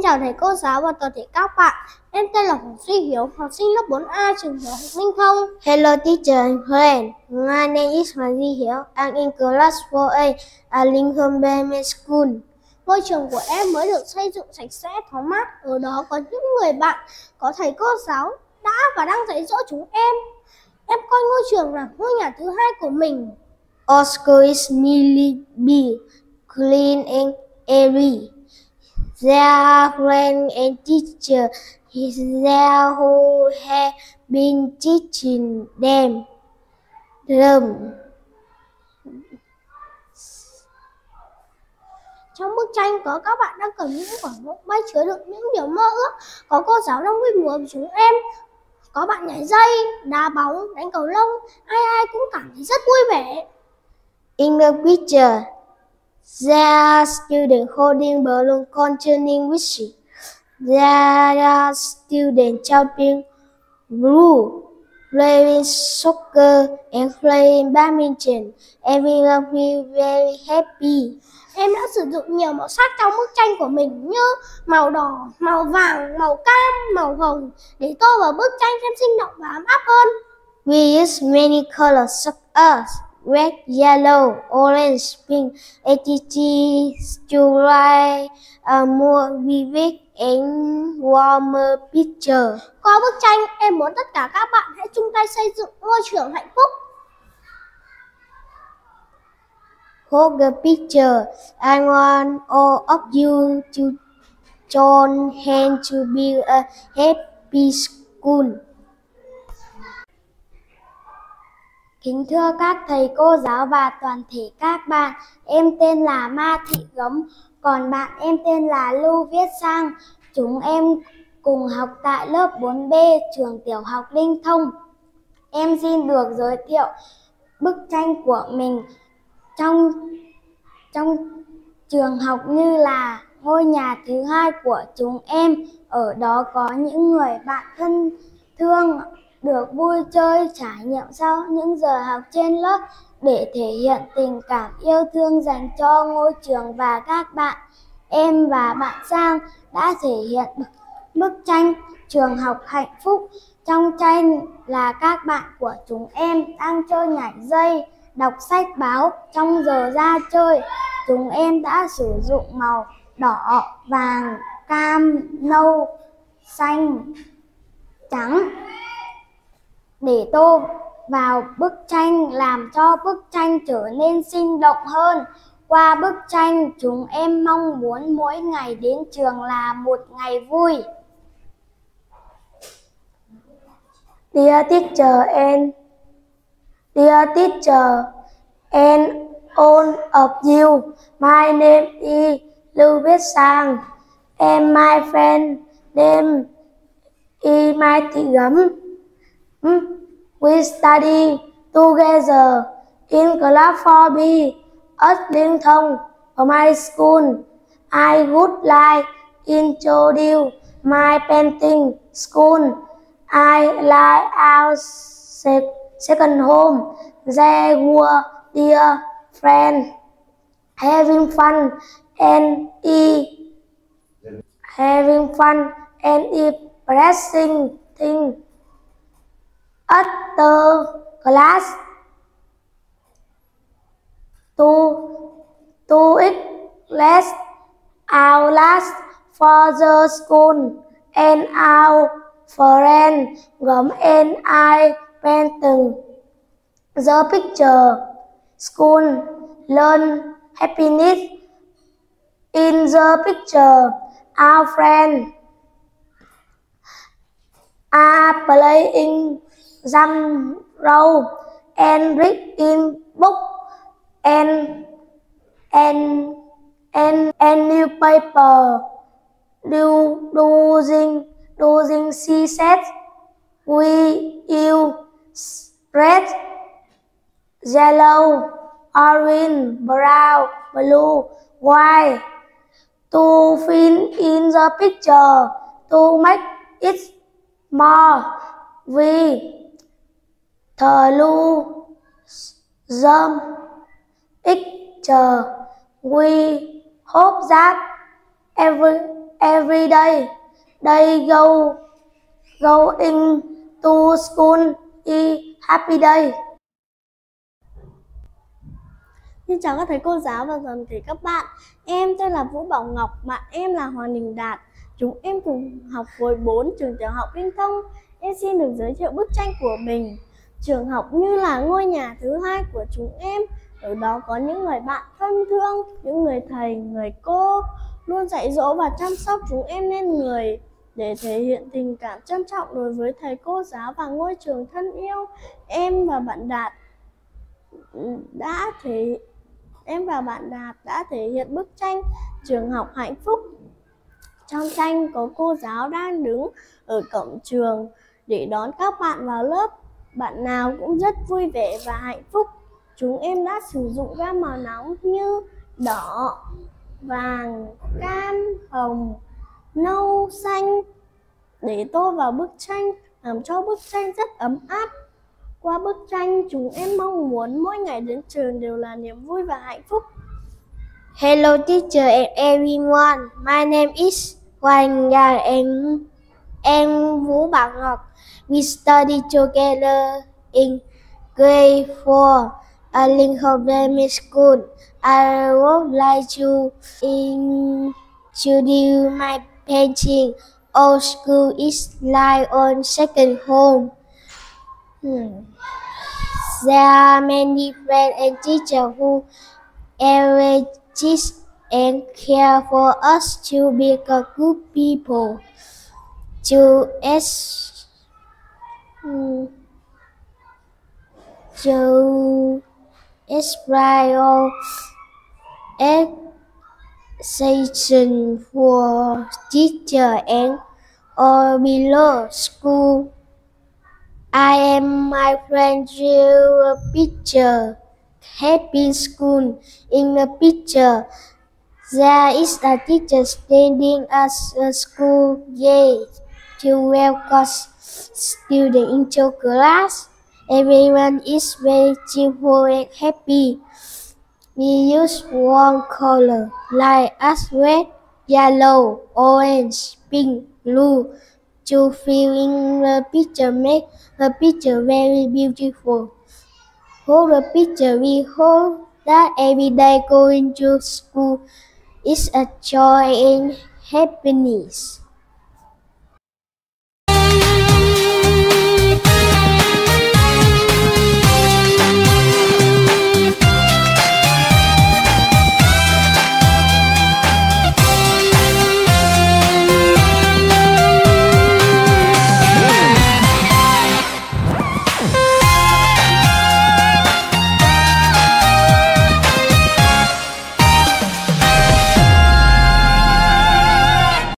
chào thầy cô giáo và toàn thể các bạn. Em tên là Hồ Duy Hiếu, học sinh lớp 4A trường tiểu học Ninh Thông. Hello teacher and friends. My name is Hồ Duy Hiếu. I'm in class 4A at Ninh Thông Primary School. Ngôi trường của em mới được xây dựng sạch sẽ, thoáng mát. Ở đó có những người bạn, có thầy cô giáo đã và đang dạy dỗ chúng em. Em coi ngôi trường là ngôi nhà thứ hai của mình. Our school is nearly big, clean and airy. There are friends and teachers there who have been teaching them. Trong bức tranh có các bạn đang cầm những quả bóng bay chứa đựng những điều mơ ước. Có cô giáo đang vui đùa với chúng em. Có bạn nhảy dây, đá bóng, đánh cầu lông. Ai cũng cảm thấy rất vui vẻ. In the picture, there are students holding balloons containing wishes. There are students jumping, blue, playing soccer and playing badminton. Everyone feels very happy. Em đã sử dụng nhiều màu sắc trong bức tranh của mình như màu đỏ, màu vàng, màu cam, màu hồng để tô vào bức tranh thêm sinh động và ấm áp hơn. We use many colors such as red, yellow, orange, pink, etc. to write a more vivid and warmer picture. Qua bức tranh, em muốn tất cả các bạn hãy chung tay xây dựng ngôi trường hạnh phúc. Hold the picture. I want all of you to join hands to build a happy school. Kính thưa các thầy cô giáo và toàn thể các bạn, em tên là Ma Thị Gấm, còn bạn em tên là Lưu Viết Sang. Chúng em cùng học tại lớp 4B trường tiểu học Ninh Thông. Em xin được giới thiệu bức tranh của mình trong trường học như là ngôi nhà thứ hai của chúng em. Ở đó có những người bạn thân thương, được vui chơi trải nghiệm sau những giờ học trên lớp để thể hiện tình cảm yêu thương dành cho ngôi trường và các bạn. Em và bạn Sang đã thể hiện bức tranh trường học hạnh phúc. Trong tranh là các bạn của chúng em đang chơi nhảy dây, đọc sách báo. Trong giờ ra chơi, chúng em đã sử dụng màu đỏ, vàng, cam, nâu, xanh, trắng để tô vào bức tranh, làm cho bức tranh trở nên sinh động hơn. Qua bức tranh, chúng em mong muốn mỗi ngày đến trường là một ngày vui. Dear teacher and all of you, my name is Lưu Viết Sang and my friend name is Mai Thị Gấm. We study together in class 4B at Ninh Thông Primary School. I would like introduce my painting school. I like our second home. They were dear friends, having fun and expressing things. After class, to express our last for the school, and our friend Gấm and I painted the picture. School learn happiness. In the picture, our friends are playing jump rope and reading book and newspaper. Using she said, we use red, yellow, orange, brown, blue, white to fill in the picture. To make it more vivid, through the picture, we hope that Every day they going to school is happy day. Xin chào các thầy cô giáo và toàn thể các bạn. Em tên là Vũ Bảo Ngọc, bạn em là Hoàng Đình Đạt. Chúng em cùng học khối 4 trường tiểu học Liên Thông. Em xin được giới thiệu bức tranh của mình. Trường học như là ngôi nhà thứ hai của chúng em. Ở đó có những người bạn thân thương, những người thầy, người cô luôn dạy dỗ và chăm sóc chúng em nên người, để thể hiện tình cảm trân trọng đối với thầy cô giáo và ngôi trường thân yêu. Em và bạn Đạt đã thể hiện bức tranh trường học hạnh phúc. Trong tranh có cô giáo đang đứng ở cổng trường để đón các bạn vào lớp. Bạn nào cũng rất vui vẻ và hạnh phúc. Chúng em đã sử dụng gam màu nóng như đỏ, vàng, cam, hồng, nâu, xanh để tô vào bức tranh, làm cho bức tranh rất ấm áp. Qua bức tranh, chúng em mong muốn mỗi ngày đến trường đều là niềm vui và hạnh phúc. Hello teacher and everyone. My name is Hoàng Yang and Vũ Bảo Ngọc. We study together in grade 4 at Lincoln Primary School. I would like to introduce my painting. Our school is like on second home. There are many friends and teachers who encourage and care for us to be a good people. To express our appreciation for teacher and all below school. I am my friend drew a picture. Happy school. In the picture, there is a teacher standing at the school gate to welcome students into class. Everyone is very cheerful and happy. We use warm color like as red, yellow, orange, pink, blue to fill in the picture, make the picture very beautiful. For the picture, we hope that every day going to school is a joy and happiness.